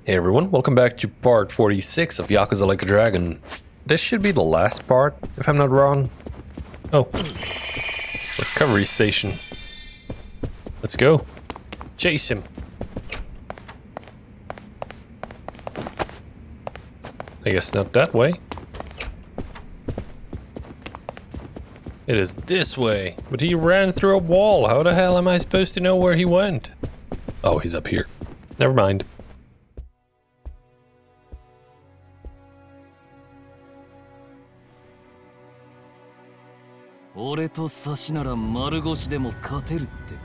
Hey everyone, welcome back to part 46 of Yakuza Like A Dragon. This should be the last part, if I'm not wrong. Oh. Recovery station. Let's go. Chase him. I guess not that way. It is this way. But he ran through a wall. How the hell am I supposed to know where he went? Oh, he's up here. Never mind. 俺と差しなら丸腰でも勝てるってか。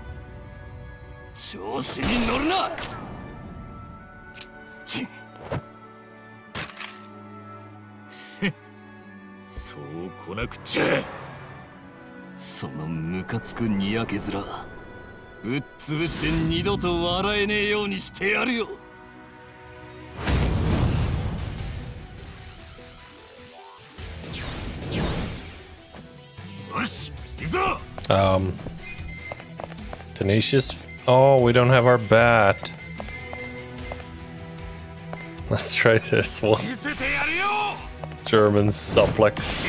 調子に乗るな。そう来なくちゃ。そのムカつくにやけ面ぶっ潰して二度と笑えねえようにしてやるよ。 Tenacious. Oh, we don't have our bat. Let's try this one. German suplex.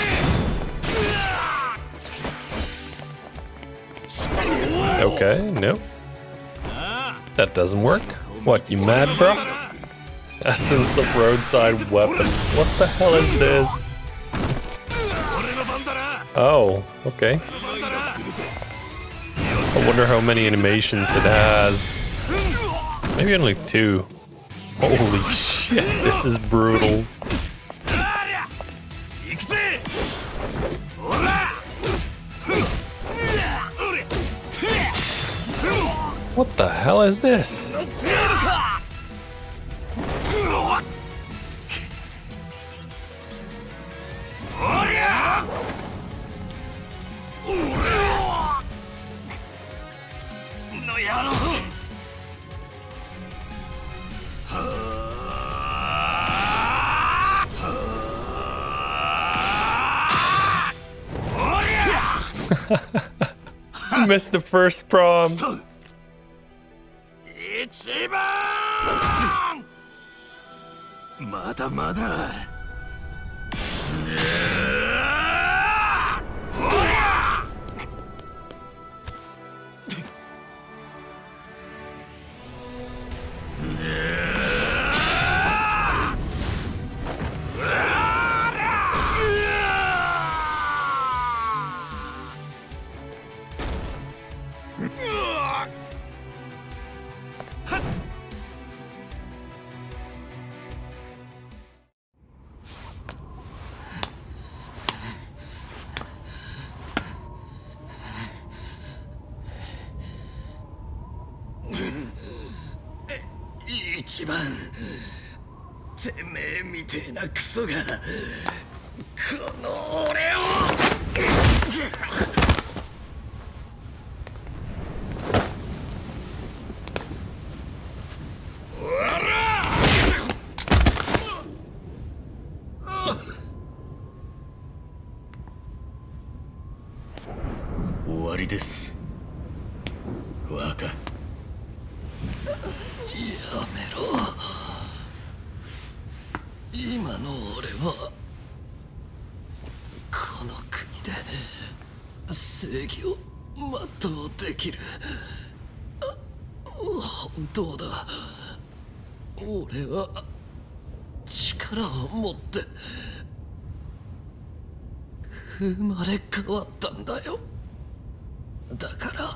Okay, no. That doesn't work. What, you mad, bro? Essence of roadside weapon. What the hell is this? Oh, okay. I wonder how many animations it has. Maybe only 2. Holy shit, this is brutal. What the hell is this? Missed the first prompt. Ichiban! まだまだ。一番てめえみてえなクソがこの俺を終わりです。若今の俺はこの国で正義を全うできる。本当だ。俺は力を持って生まれ変わったんだよ。だ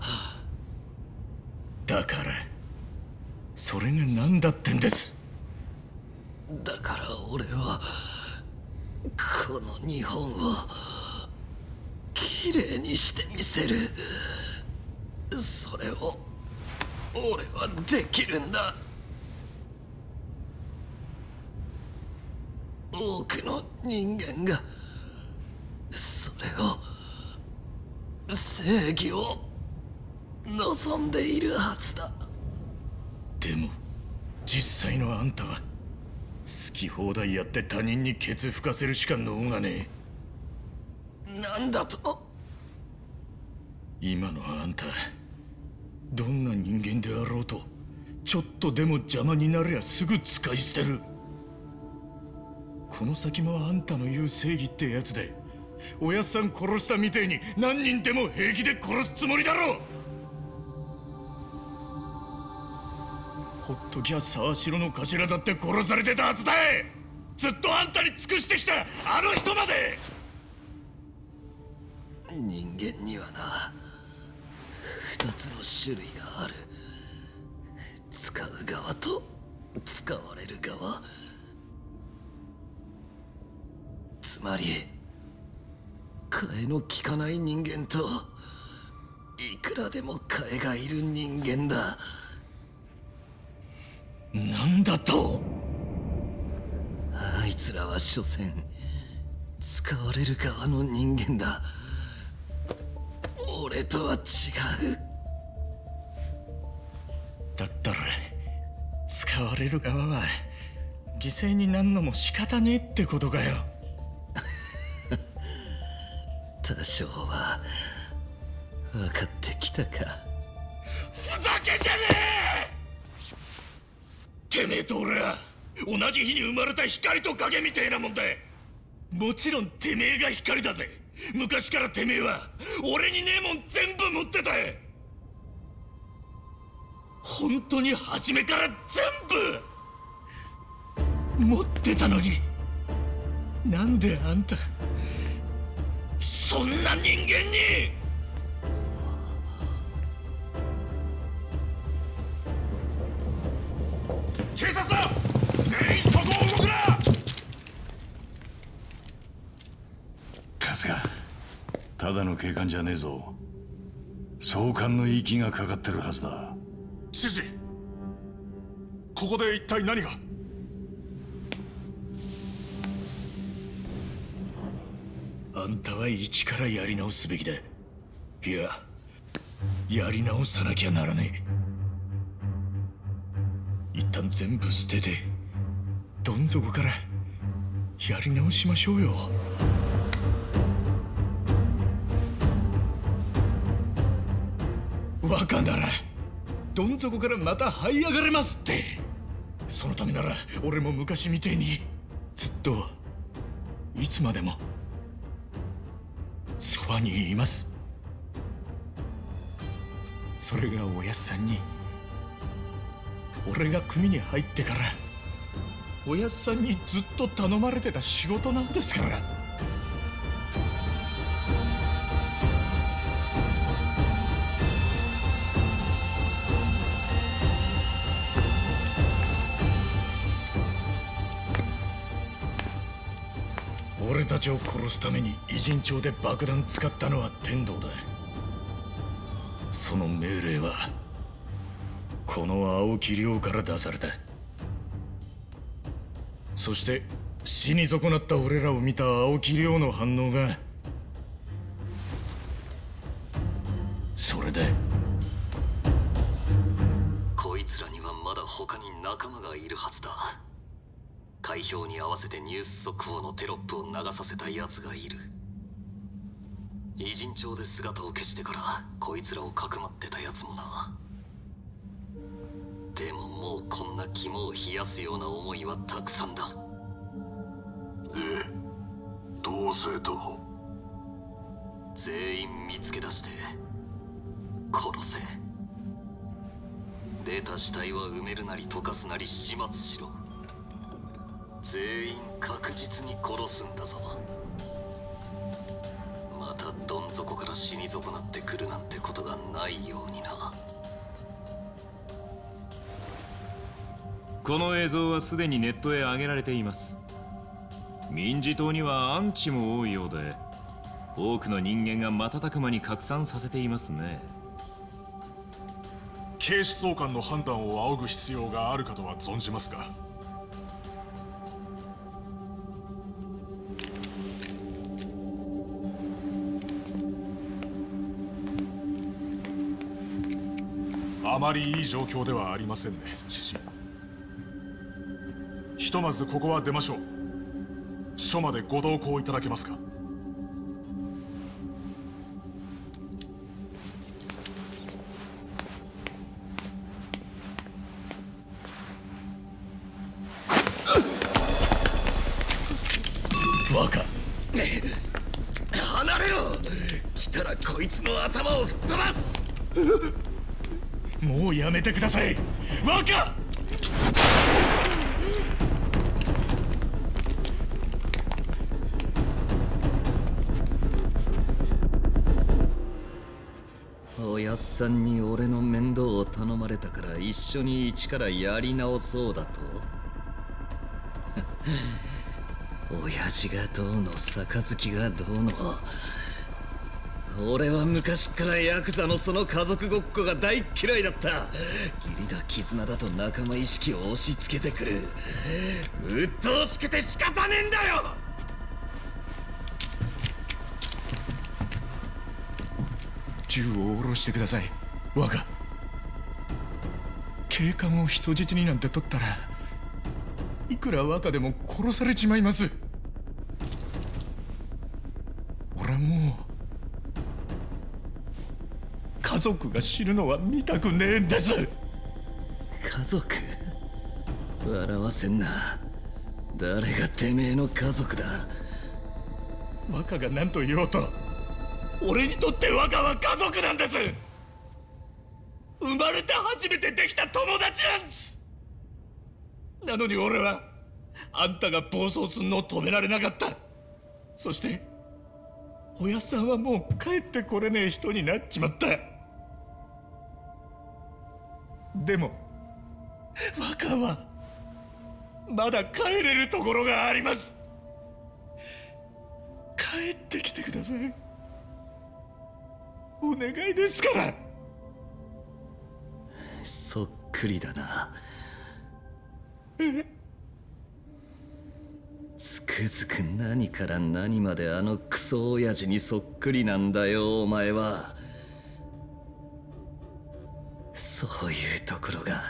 からそれが何だってんです。だから俺はこの日本をきれいにしてみせる。それを俺はできるんだ。多くの人間がそれを正義を望んでいるはずだ。でも実際のあんたは好き放題やって他人にケツ吹かせるしか能がねえ。なんだと？今のあんた、どんな人間であろうとちょっとでも邪魔になりゃすぐ使い捨てる。この先もあんたの言う正義ってやつで、おやっさん殺したみてえに何人でも平気で殺すつもりだろ。ほっときゃ沢城の頭だって殺されてたはずだ。ずっとあんたに尽くしてきたあの人まで。 人間にはな、2つの種類がある。使う側と使われる側。つまり替えの利かない人間と、いくらでも替えがいる人間だ。 なんだと。 あいつらは所詮使われる側の人間だ。俺とは違う。 だったら使われる側は犠牲になんのも仕方ねえってことかよ。 多少は分かってきたか。 ふざけてねえ。てめえと俺は同じ日に生まれた光と影みてえなもんだ。もちろんてめえが光だぜ。昔からてめえは俺にねえもん全部持ってた。本当に初めから全部持ってたのに、なんであんたそんな人間に。警察だ、全員そこを動くな。 春日、ただの警官じゃねえぞ。総監の息がかかってるはずだ。 指示、ここで一体何が。 あんたは一からやり直すべきだ。いや、やり直さなきゃならねえ。一旦全部捨ててどん底からやり直しましょうよ。若ならどん底からまた這い上がれますって。そのためなら俺も昔みてえにずっといつまでもそばにいます。それがおやっさんに、俺が組に入ってからおやっさんにずっと頼まれてた仕事なんですから。俺たちを殺すために偉人帳で爆弾使ったのは天道だ。その命令はこの青木亮から出された。そして死に損なった俺らを見た青木亮の反応がそれだ。 こいつらにはまだ他に仲間がいるはずだ。開票に合わせてニュース速報のテロップを流させた奴がいる。偉人帳で姿を消してからこいつらをかくまってた奴もな。でももうこんな肝を冷やすような思いはたくさんだ。 で、どうせと。 全員見つけ出して殺せ。出た死体は埋めるなり溶かすなり始末しろ。全員確実に殺すんだぞ。またどん底から死に損なってくるなんてことがないようにな。 この映像はすでにネットへ上げられています。民自党にはアンチも多いようで、多くの人間が瞬く間に拡散させていますね。 警視総監の判断を仰ぐ必要があるかとは存じますが。あまりいい状況ではありませんね、知事。ひとまずここは出ましょう。署までご同行いただけますか。 頭を吹っ飛ばす。もうやめてください若。おやっさんに俺の面倒を頼まれたから一緒に一からやり直そうだと。親父がどうの杯がどうの、俺は昔からヤクザのその家族ごっこが大嫌いだった。義理だ絆だと仲間意識を押し付けてくる。鬱陶しくて仕方ねえんだよ。銃を下ろしてください若。警官を人質になんて取ったらいくら若でも殺されちまいます。俺はもう家族が死ぬのは見たくねえんです。家族？笑わせんな。誰がてめえの家族だ。若が何と言おうと俺にとって若は家族なんです。生まれて初めてできた友達なんです。なのに俺はあんたが暴走すんのを止められなかった。そして親さんはもう帰ってこれねえ人になっちまった。でも若はまだ帰れるところがあります。帰ってきてください。お願いですから。そっくりだな。つくづく何から何まであのクソ親父にそっくりなんだよお前は。そういうところが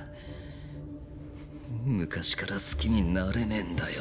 昔から好きになれねえんだよ。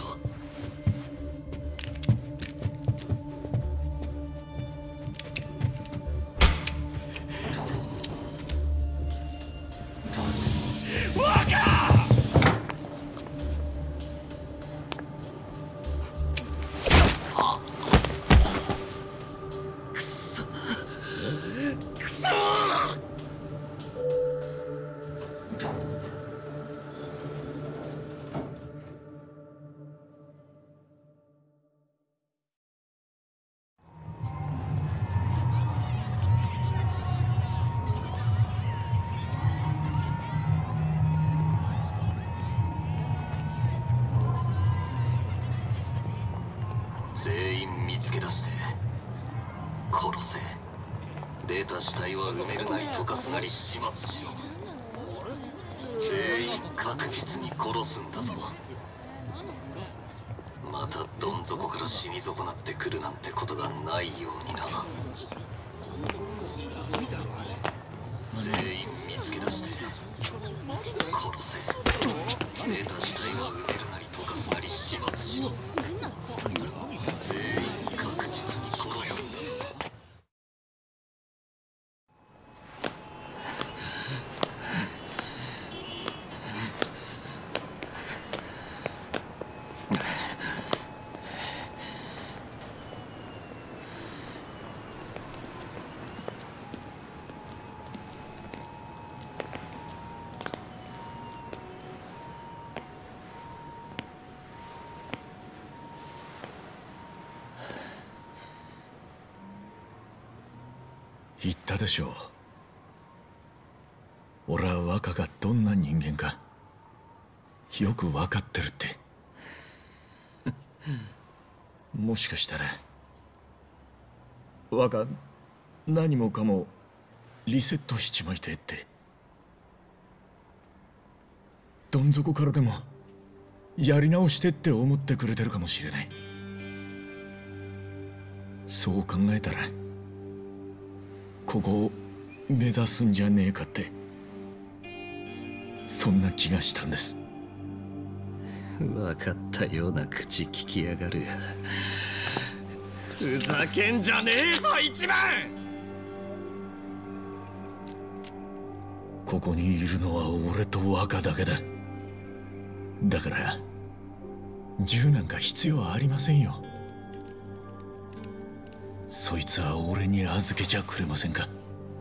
全員見つけ出して殺せ。出た死体は埋めるなり溶かすなり始末しろ。全員確実に殺すんだぞ。またどん底から死に損なってくるなんてことがないようにな。全員見つけ出して殺せ。出た死体は埋めるなり溶かすなり始末しろ。全員確実に殺すんだぞ。言ったでしょう。俺は若がどんな人間かよく分かってるってもしかしたら若何もかもリセットしちまいてって。どん底からでもやり直してって思ってくれてるかもしれない。そう考えたらここを目指すんじゃねえかって、そんな気がしたんです。分かったような口聞きやがる。ふざけんじゃねえぞ一番。ここにいるのは俺と若だけだ。だから銃なんか必要ありませんよ。そいつは俺に預けちゃくれませんか。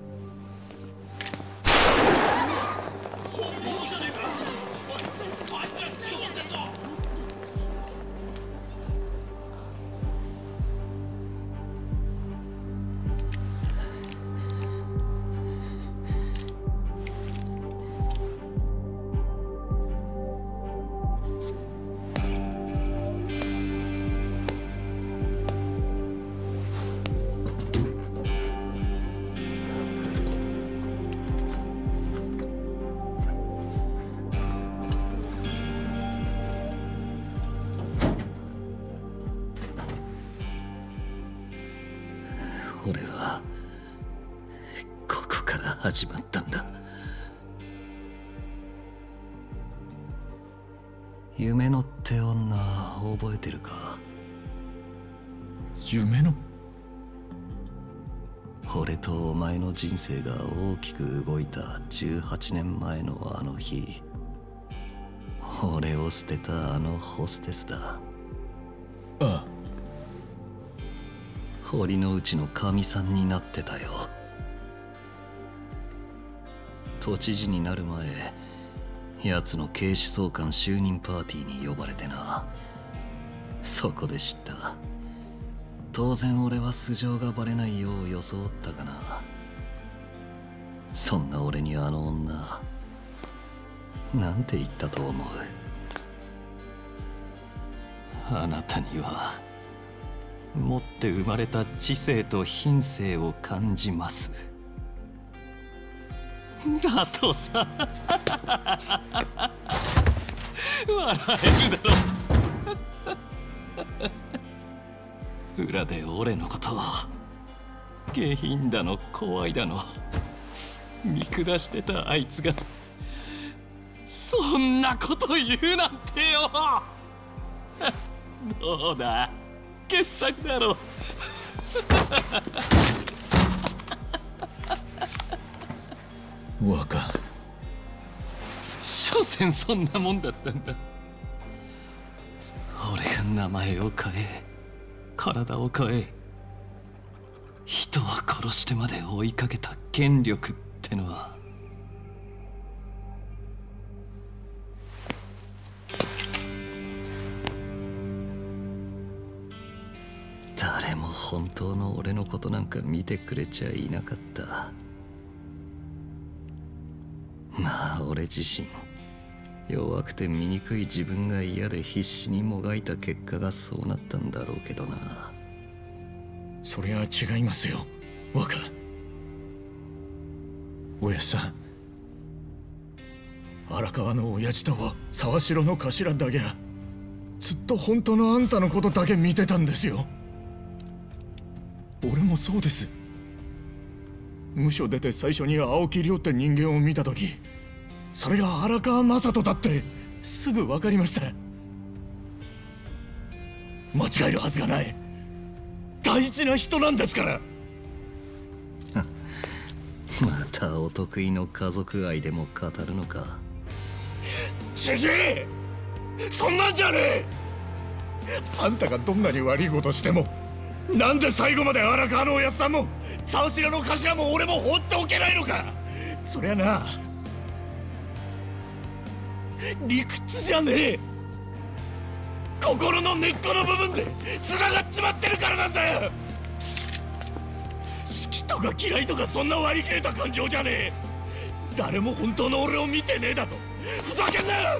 俺はここから始まったんだ。夢のって女覚えてるか？ 夢の？ 俺とお前の人生が大きく動いた18年前のあの日、俺を捨てたあのホステスだ。 ああ。 堀之内の神さんになってたよ。都知事になる前、奴の警視総監就任パーティーに呼ばれてな。そこで知った。当然俺は素性がバレないよう装ったがな。そんな俺にあの女なんて言ったと思う？あなたには持って生まれた知性と品性を感じます。だとさ笑えるだろ。裏で俺のことを下品だの怖いだの見下してたあいつがそんなこと言うなんてよ。どうだ、傑作だろ。 若。 所詮そんなもんだったんだ。俺が名前を変え体を変え人を殺してまで追いかけた権力ってのは、誰も本当の俺のことなんか見てくれちゃいなかった。まあ俺自身弱くて醜い自分が嫌で必死にもがいた結果がそうなったんだろうけどな。 それは違いますよ、若。おやさん、荒川の親父と沢城の頭だけはずっと本当のあんたのことだけ見てたんですよ。俺もそうです。無所出て最初に青木亮って人間を見た時、それが荒川雅人だってすぐ分かりました。間違えるはずがない。大事な人なんですから。 またお得意の家族愛でも語るのか。 ちげえ、そんなんじゃねえ。あんたがどんなに悪いことしても、なんで最後まで荒川のおやっさんも沢城の頭も俺も放っておけないのか。そりゃな、理屈じゃねえ、心の根っこの部分で繋がっちまってるからなんだよ。好きとか嫌いとかそんな割り切れた感情じゃねえ。誰も本当の俺を見てねえだとふざけんなよ。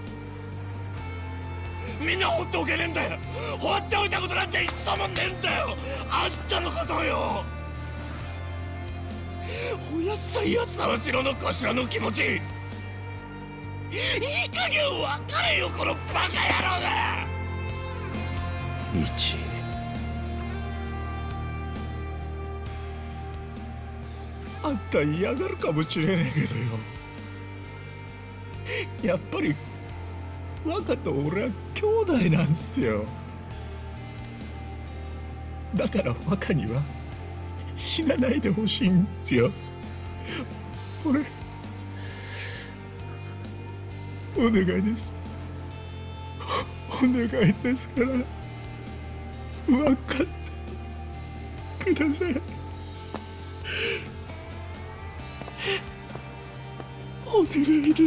みんな放っておけねえんだよ。放っておいたことなんて一度もねえんだよ、あんたのことよ。おやっさんや沢城の頭の気持ち、いい加減分かれよ、このバカ野郎が。 一、 あんた嫌がるかもしれねえけどよ、やっぱり若と俺は兄弟なんすよ。だから若には死なないでほしいんですよ。俺お願いです、お願いですから分かってください。お願いです。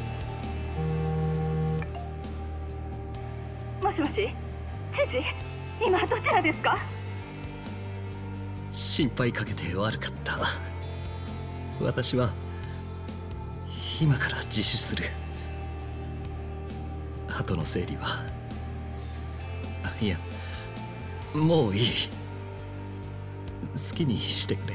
もしもし、知事、 今どちらですか？ 心配かけて悪かった。私は今から自首する。後の整理は、いや、もういい。好きにしてくれ。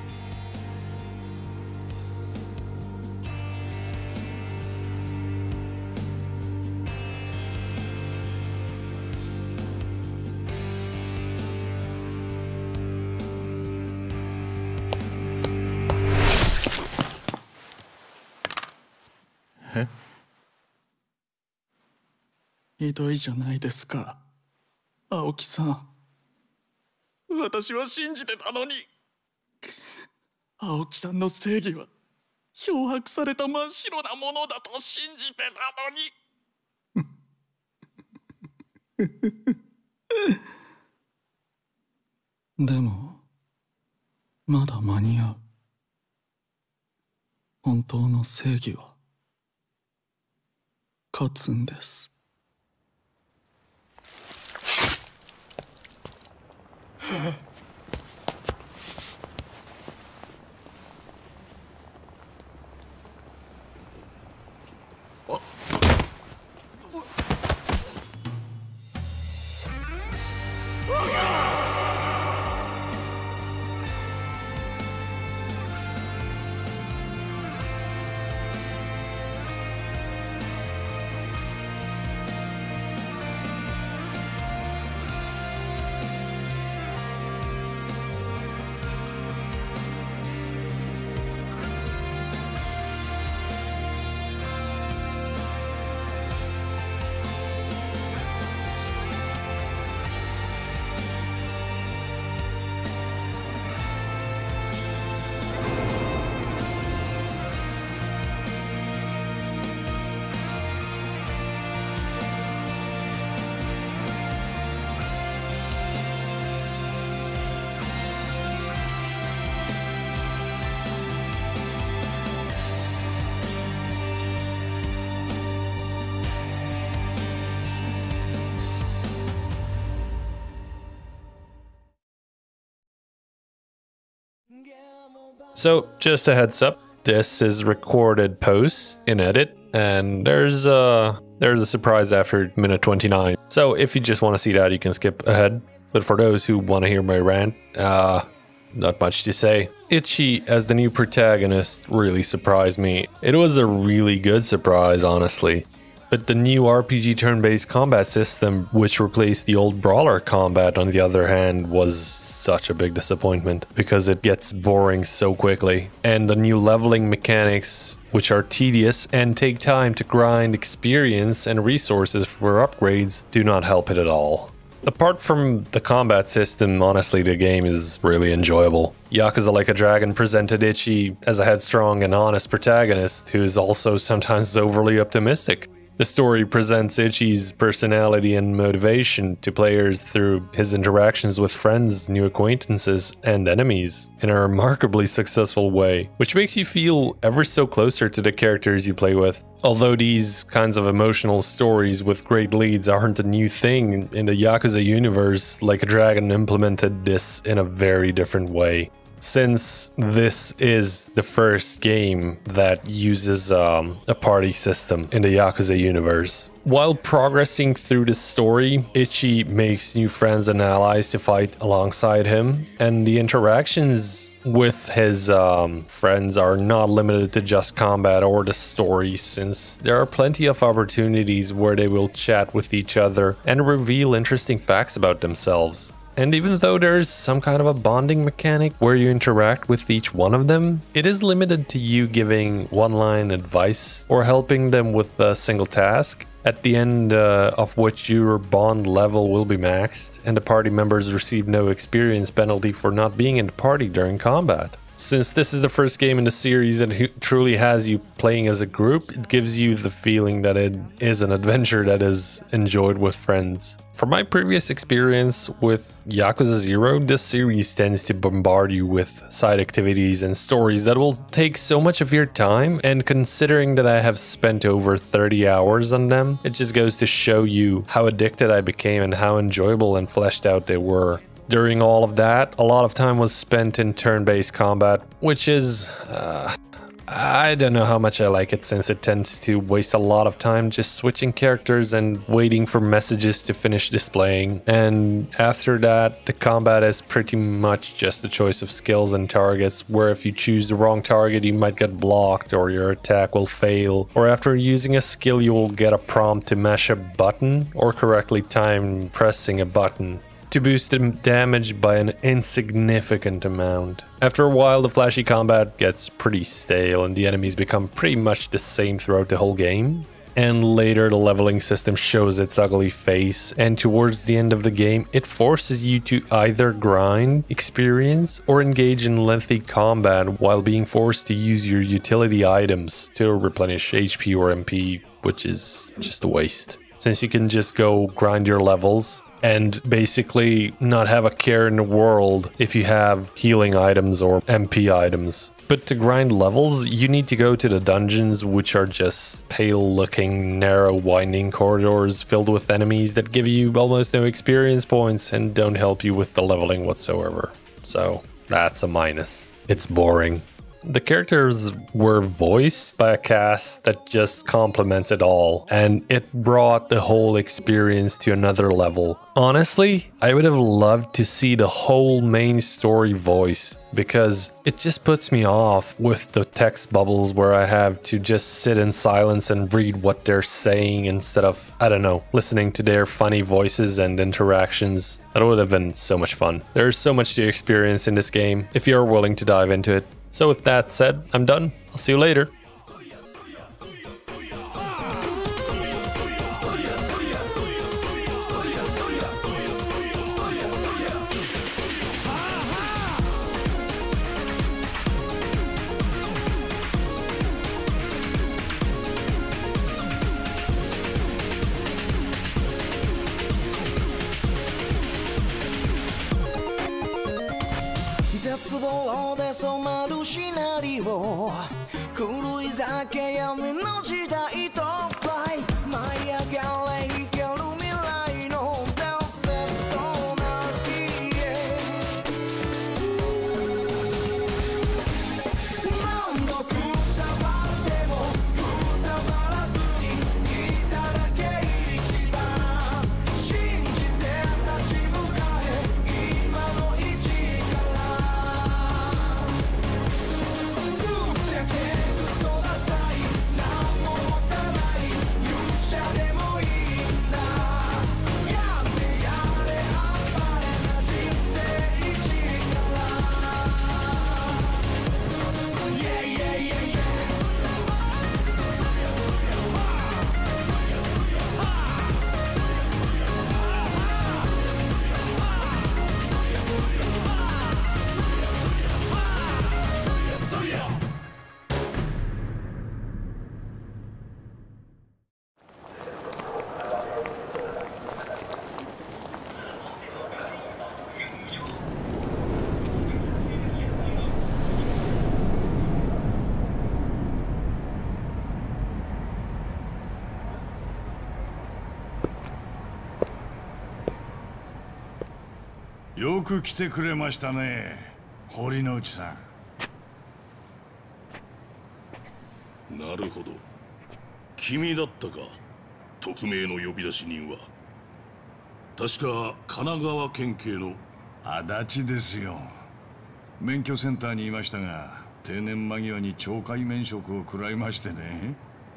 ひどいじゃないですか、青木さん。私は信じてたのに。青木さんの正義は漂白された真っ白なものだと信じてたのに。でもまだ間に合う。本当の正義は勝つんです。 So, just a heads up, this is recorded post in edit, and there's a surprise after minute 29. So, if you just want to see that, you can skip ahead. But for those who want to hear my rant, not much to say. Ichi as the new protagonist really surprised me. It was a really good surprise, honestly. But the new RPG turn-based combat system, which replaced the old brawler combat on the other hand, was such a big disappointment because it gets boring so quickly. And the new leveling mechanics, which are tedious and take time to grind experience and resources for upgrades, do not help it at all. Apart from the combat system, honestly, the game is really enjoyable. Yakuza Like a Dragon presented Ichi as a headstrong and honest protagonist who is also sometimes overly optimistic. The story presents Ichi's personality and motivation to players through his interactions with friends, new acquaintances, and enemies in a remarkably successful way, which makes you feel ever so closer to the characters you play with. Although these kinds of emotional stories with great leads aren't a new thing in the Yakuza universe, Like a Dragon implemented this in a very different way. Since this is the first game that uses a party system in the Yakuza universe. While progressing through the story, Ichi makes new friends and allies to fight alongside him, and the interactions with his friends are not limited to just combat or the story, since there are plenty of opportunities where they will chat with each other and reveal interesting facts about themselves. And even though there's some kind of a bonding mechanic where you interact with each one of them, it is limited to you giving one-line advice or helping them with a single task, at the end of which your bond level will be maxed, and the party members receive no experience penalty for not being in the party during combat. Since this is the first game in the series that truly has you playing as a group, it gives you the feeling that it is an adventure that is enjoyed with friends. From my previous experience with Yakuza 0, this series tends to bombard you with side activities and stories that will take so much of your time, and considering that I have spent over 30 hours on them, it just goes to show you how addicted I became and how enjoyable and fleshed out they were. During all of that, a lot of time was spent in turn-based combat, which is, I don't know how much I like it, since it tends to waste a lot of time just switching characters and waiting for messages to finish displaying. And after that, the combat is pretty much just a choice of skills and targets, where if you choose the wrong target, you might get blocked or your attack will fail. Or after using a skill, you will get a prompt to mash a button or correctly time pressing a button to boost the damage by an insignificant amount. After a while, the flashy combat gets pretty stale and the enemies become pretty much the same throughout the whole game. And later, the leveling system shows its ugly face, and towards the end of the game, it forces you to either grind experience or engage in lengthy combat while being forced to use your utility items to replenish HP or MP, which is just a waste, since you can just go grind your levels and basically not have a care in the world if you have healing items or MP items. But to grind levels, you need to go to the dungeons, which are just pale-looking, narrow, winding corridors filled with enemies that give you almost no experience points and don't help you with the leveling whatsoever. So that's a minus. It's boring. The characters were voiced by a cast that just complements it all, and it brought the whole experience to another level. Honestly, I would have loved to see the whole main story voiced, because it just puts me off with the text bubbles where I have to just sit in silence and read what they're saying instead of, I don't know, listening to their funny voices and interactions. That would have been so much fun. There's so much to experience in this game if you're willing to dive into it. So with that said, I'm done. I'll see you later. 絶望で染まるシナリオ狂い酒闇の時代とフライ舞い上がれ生ける未来の伝説となり何度くたばってもくたばらずにいただけ一番信じて立ち向かえ今の位置からぶっちゃけクソダサい何も持たない勇者でもいいんだやってやれ暴れな人生一から Yeah yeah yeah yeah よく来てくれましたね、堀之内さん。 なるほど。君だったか、匿名の呼び出し人は。確か神奈川県警の足立ですよ。免許センターにいましたが、定年間際に懲戒免職を食らいましてね。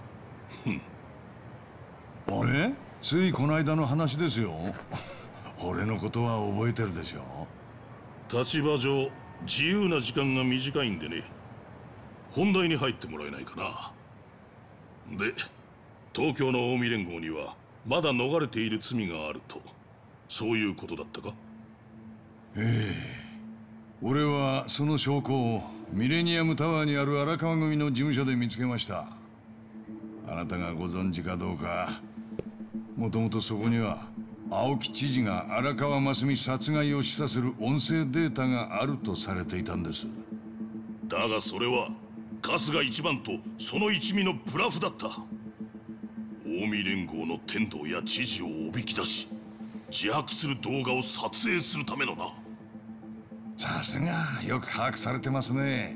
あれ？ついこの間の話ですよ。俺のことは覚えてるでしょ。 立場上自由な時間が短いんでね。本題に入ってもらえないかな。で、東京の近江連合にはまだ逃れている罪があると、そういうことだったか。 ええ、俺はその証拠をミレニアムタワーにある荒川組の事務所で見つけました。あなたがご存知かどうか、もともとそこには青木知事が荒川真澄殺害を示唆する音声データがあるとされていたんです。 だがそれは春日一番とその一味のブラフだった。近江連合の天道や知事をおびき出し自白する動画を撮影するためのな。 さすがよく把握されてますね。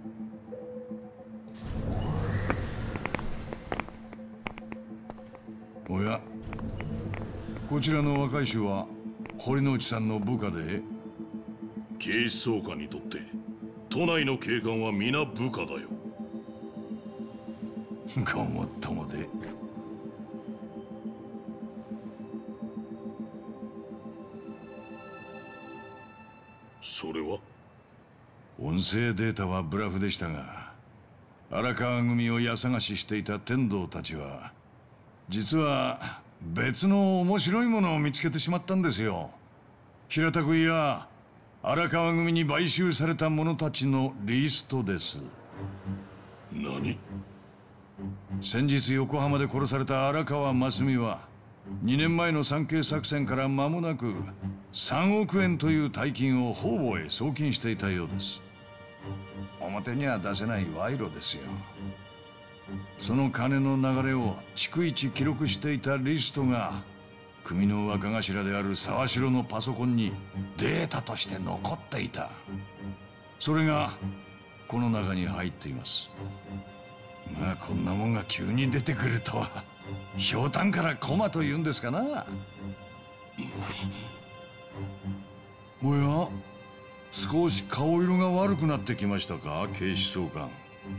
おや、こちらの若い衆は堀之内さんの部下で？ 警視総監にとって都内の警官は皆部下だよ。 ごもっともで。 それは？ 音声データはブラフでしたが、荒川組を家探ししていた天道たちは実は別の面白いものを見つけてしまったんですよ。平たく言や荒川組に買収された者たちのリストです。 何？ 先日横浜で殺された荒川真澄は2年前の産経作戦から間もなく3億円という大金を方々へ送金していたようです。表には出せない賄賂ですよ。その金の流れを逐一記録していたリストが組の若頭である沢城のパソコンにデータとして残っていた。それがこの中に入っています。まあこんなもんが急に出てくるとは、ひょうたんから駒というんですかな。おや、少し顔色が悪くなってきましたか、警視総監。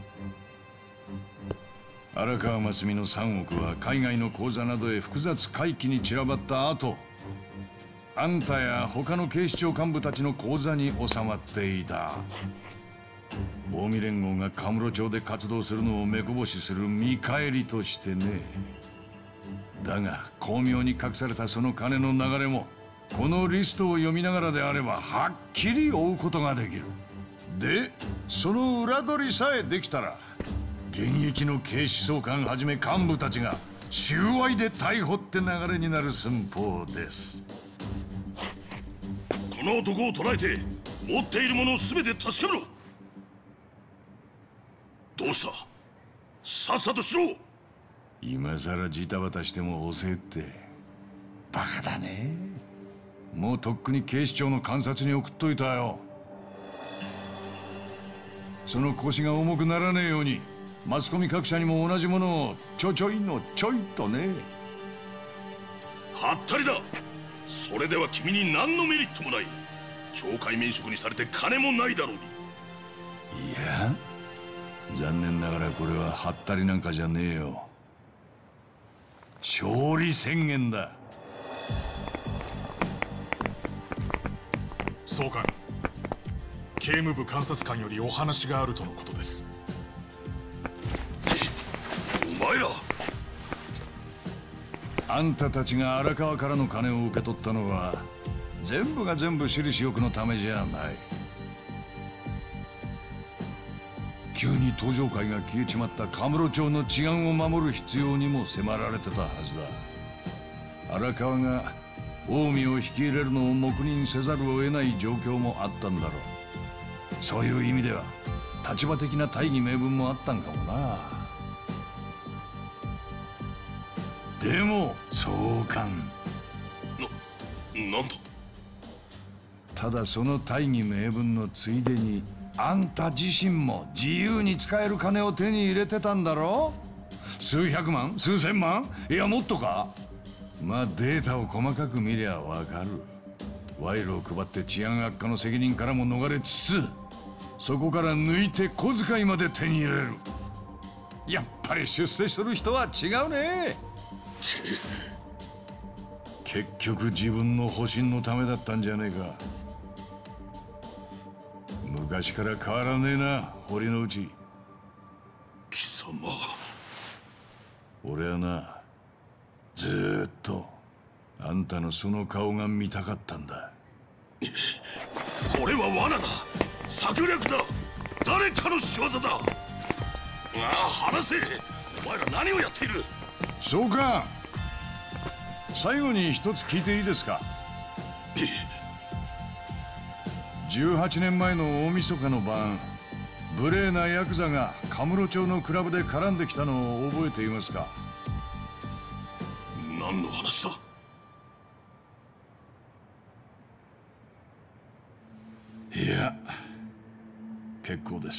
荒川真澄の3億は海外の口座などへ複雑回帰に散らばった後、あんたや他の警視庁幹部たちの口座に収まっていた。近江連合がカムロ町で活動するのを目こぼしする見返りとしてね。だが巧妙に隠されたその金の流れもこのリストを読みながらであればはっきり追うことができる。でその裏取りさえできたら現役の警視総監はじめ幹部たちが収賄で逮捕って流れになる寸法です。 この男を捕らえて持っているものを全て確かめろ。どうした？さっさとしろ。 今さらジタバタしても遅えって。バカだね。もうとっくに警視庁の監察に送っといたよ。その腰が重くならねえようにマスコミ各社にも同じものをちょいのちょいとね。 はったりだ。それでは君に何のメリットもない。懲戒免職にされて金もないだろうに。 いや、残念ながらこれははったりなんかじゃねえよ。勝利宣言だ。 総監、警務部監察官よりお話があるとのことです。 お前ら、 あんたたちが荒川からの金を受け取ったのは全部が全部私利私欲のためじゃない。急に登場会が消えちまったカムロ町の治安を守る必要にも迫られてたはずだ。荒川が近江を引き入れるのを黙認せざるを得ない状況もあったんだろう。そういう意味では立場的な大義名分もあったんかもな。でも総監、 なんだ。 ただその大義名分のついでにあんた自身も自由に使える金を手に入れてたんだろ。数百万、数千万、いやもっとか。まあデータを細かく見りゃわかる。賄賂を配って治安悪化の責任からも逃れつつ、そこから抜いて小遣いまで手に入れる。やっぱり出世する人は違うね。結局自分の保身のためだったんじゃねえか。昔から変わらねえな、堀之内。 貴様。 俺はな、ずーっとあんたのその顔が見たかったんだ。 これは罠だ。策略だ。 誰かの仕業だ。ああ、話せ。お前ら何をやっている。 総監、最後に一つ聞いていいですか。18年前の大晦日の晩、無礼なヤクザがカムロ町のクラブで絡んできたのを覚えていますか。 何の話だ。 いや、結構です。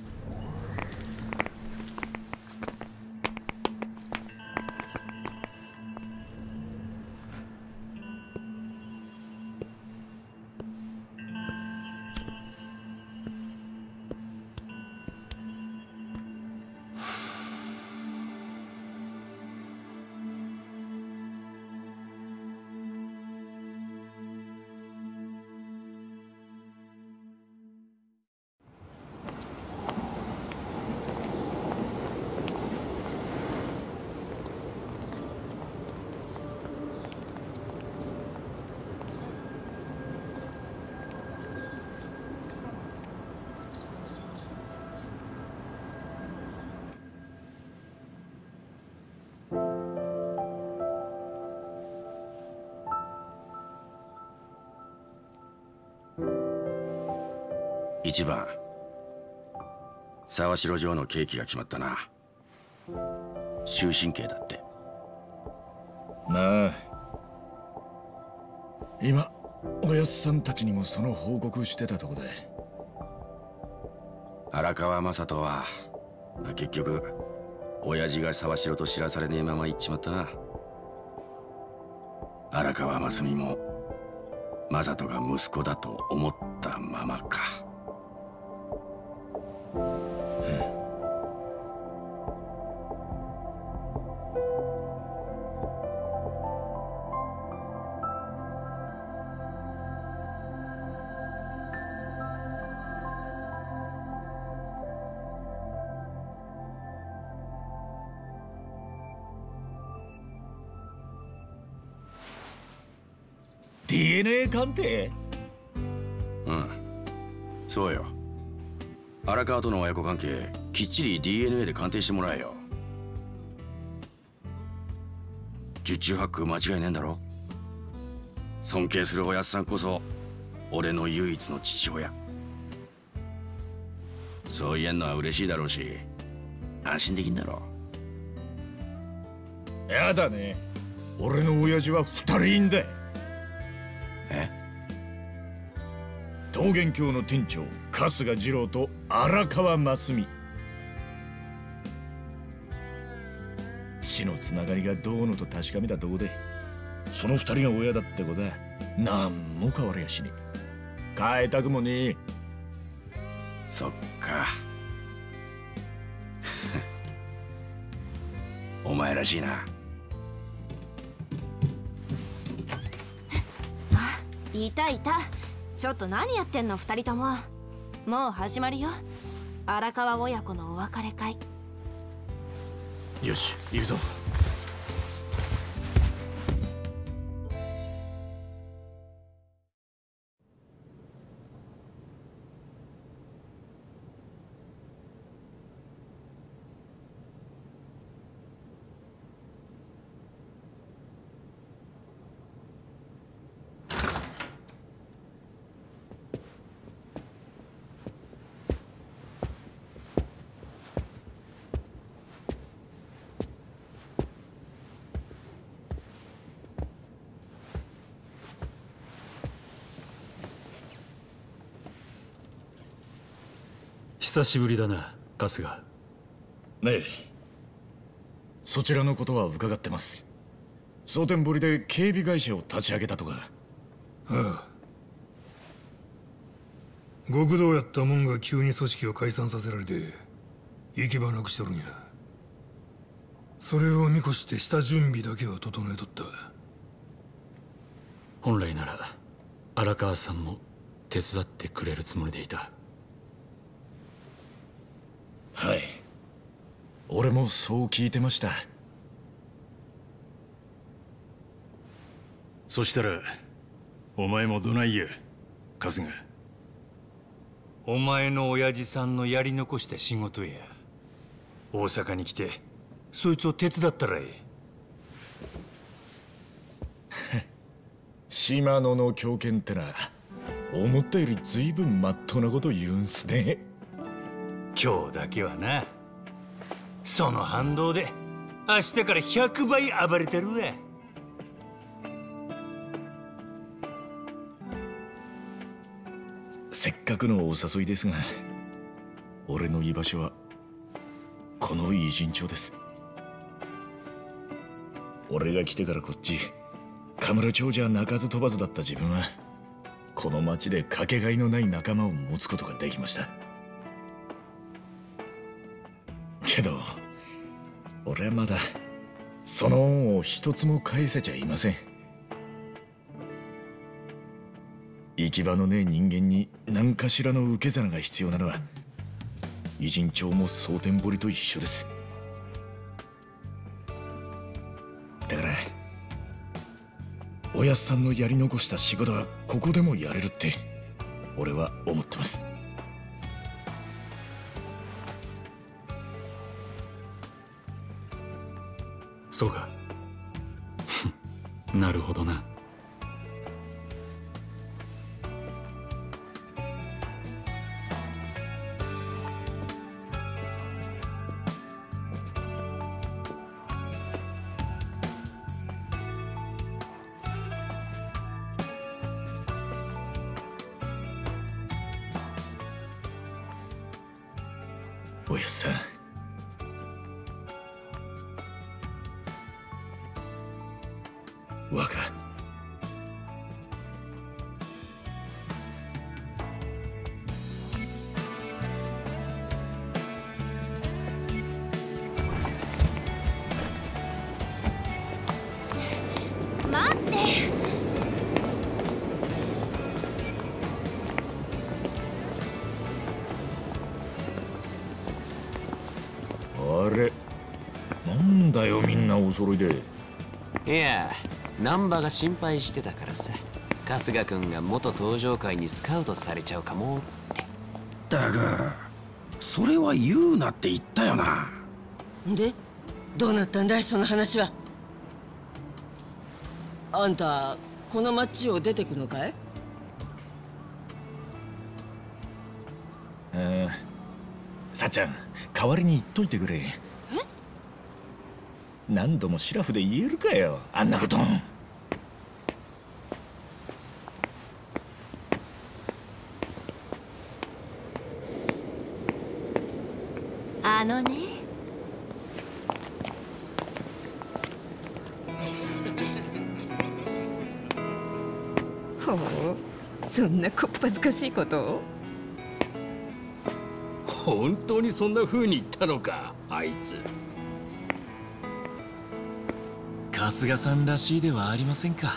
一番、沢城城の刑期が決まったな。終身刑だって。 なあ、今おやっさんたちにもその報告してたとこだ。 荒川雅人は結局親父が沢城と知らされねえまま行っちまったな。荒川真澄も雅人が息子だと思ったままか。 DNA 鑑定？ うん、そうよ。荒川との親子関係きっちり DNA で鑑定してもらえよ。十中八九間違いねえんだろ。尊敬するおやっさんこそ俺の唯一の父親。そう言えんのは嬉しいだろうし、安心できんだろ。 やだね、俺の親父は2人いんだ。 え？ 桃源郷の店長春日二郎と荒川真澄。死のつながりがどうのと確かめたとこで、その2人が親だってことはなんも変わりやしねえ。変えたくもねえ。 そっか。お前らしいな。 いたいた。ちょっと何やってんの2人とも。もう始まるよ、荒川親子のお別れ会。 よし、行くぞ。 久しぶりだな、春日。 ねえ、そちらのことは伺ってます。蒼天堀で警備会社を立ち上げたとか。 ああ、極道やったもんが急に組織を解散させられて行き場なくしとるんや。それを見越して下準備だけは整えとった。 本来なら荒川さんも手伝ってくれるつもりでいた。 はい、俺もそう聞いてました。 そしたらお前もどないや、春日。 お前の親父さんのやり残した仕事や。大阪に来てそいつを手伝ったらええ。島野の狂犬ってな、思ったよりずいぶんまっとうなこと言うんすね。 今日だけはな。その反動で明日から100倍暴れてるわ。 せっかくのお誘いですが、俺の居場所はこの偉人町です。俺が来てからこっちカムロ町じゃ鳴かず飛ばずだった自分は、この町でかけがえのない仲間を持つことができました。けど俺はまだその恩を一つも返せちゃいません。行き場のねえ人間に何かしらの受け皿が必要なのは、偉人町も蒼天堀と一緒です。だからおやっさんのやり残した仕事はここでもやれるって俺は思ってます。 そうか。なるほどな。 おやっさん、若待って。 あれ、なんだよみんなお揃いで。 いや、難波が心配してたからさ。春日君が元登場会にスカウトされちゃうかもって。 だがそれは言うなって言ったよな。 でどうなったんだいその話は。あんたこの町を出てくのかい？ さっちゃん、代わりに言っといてくれ。何度もシラフで言えるかよ、あんなこと。 あのね。 ほう、そんなこっぱずかしいことを。 本当にそんな風に言ったのか、あいつ。 春日さんらしいではありませんか。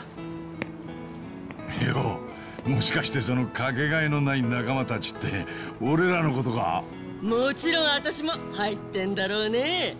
よう、もしかしてそのかけがえのない仲間たちって俺らのことか？ もちろん私も入ってんだろうね。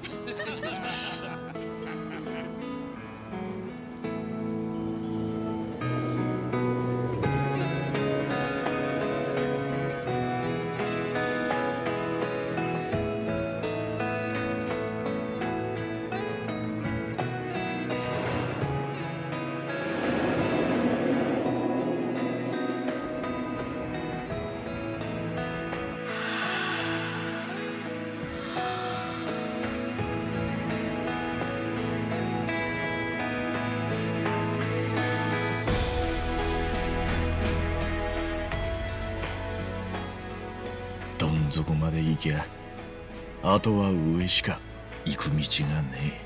どん底まで行きゃあとは上しか行く道がねえ。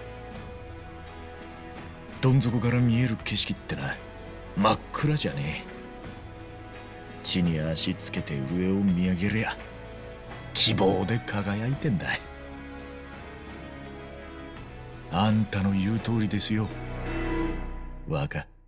どん底から見える景色ってな、真っ暗じゃねえ。地に足つけて上を見上げりゃ希望で輝いてんだ。あんたの言う通りですよ、若。